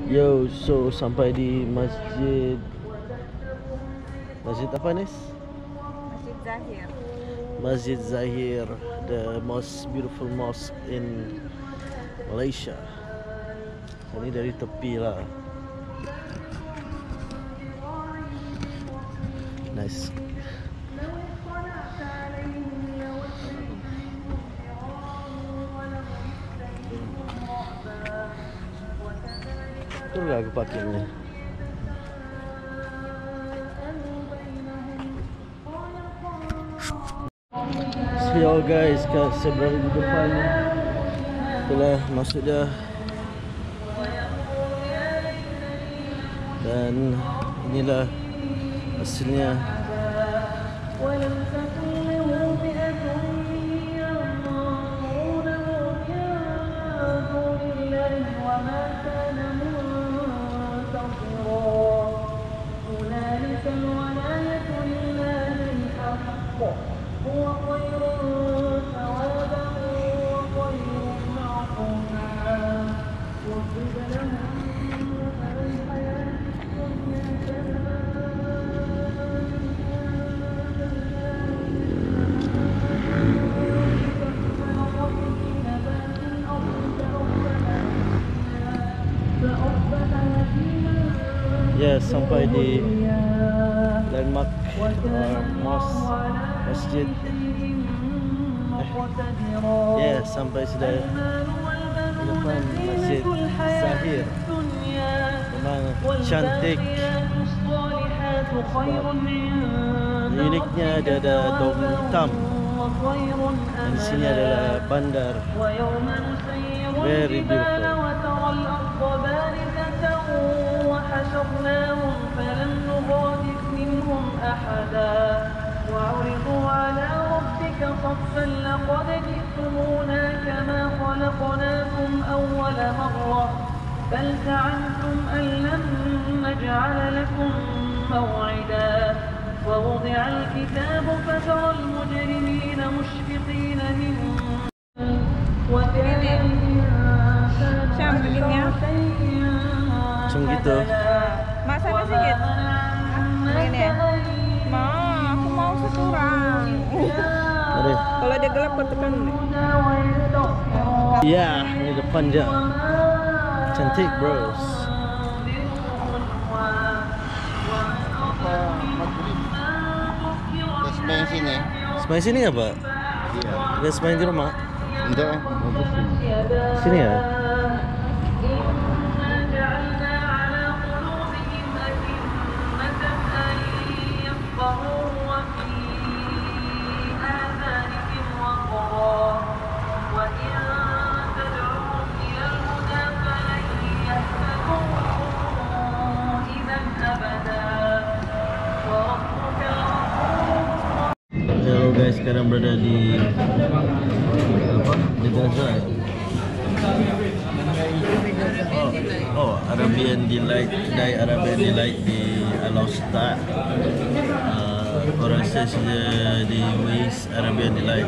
Yo, so sampai di masjid apa Nes? Masjid Zahir. Masjid Zahir, the most beautiful mosque in Malaysia. Ini dari tepi lah. Nice. Turun aku parking ni. So guys, saya berada di depan. Itulah masuk dia. Dan inilah hasilnya. Ya, sampai di landmark masjid. Ya, sampai sudah di depan Masjid Zahir. Memang cantik. Uniknya dia ada dom hitam. Dan di sini adalah bandar. Very beautiful. وحشرناهم فلم نغادر منهم أحدا وعرضوا على ربك صفا لقد جئتمونا كما خلقناكم أول مرة بل زعمتم أن لن نجعل لكم موعدا ووضع الكتاب فترى المجرمين مشفقين مما وكان الإنسان macam gitu. Mak sana sikit. Begini ya. Ma, aku mau sekurang. Mari. Kalau dia gelap kau tekan. Ya, ini depan je. Cantik bros. Sembahyang sini. Sembahyang sini apa? Iya. Dia sembahyang di rumah? Enggak. Sini ya? Hello guys, sekarang berada di di Gaza. Arabian Delight, kedai Arabian Delight di Al-Ustad. Orang saya sudah di Wis Arabian Delight.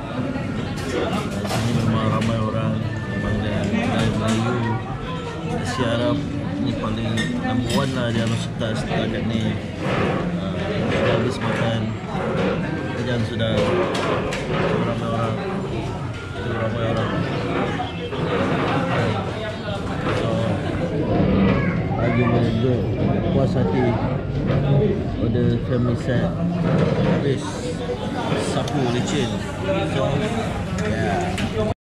Sini memang ramai orang, memang dia kedai Melayu, Asia Arab. Ini paling number one lah di Al-Ustad setakat ni. Sudah habis makan, kerjaan sudah ramai orang. Lagi menunjuk puas hati. Order family set. Habis sapu licin. So, yeah.